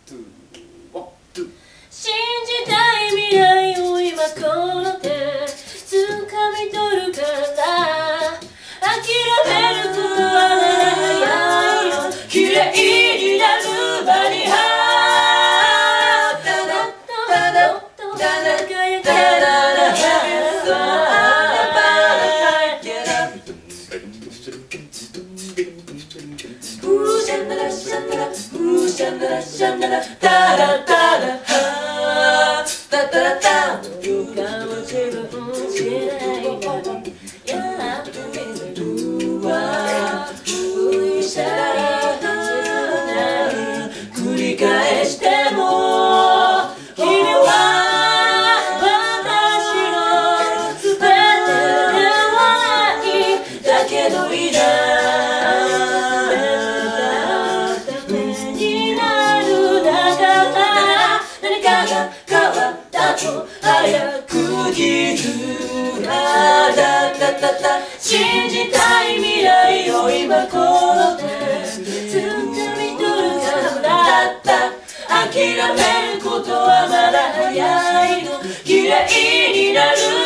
信じたい未来を今この手掴み取るから諦めることはないよ綺麗になる場に繰り返しても君は私の全てではないだけどいないためになるだから何かが変わったと早く気づか信じたい未来を今この手掴み取るから諦めることはまだ早いの綺麗になる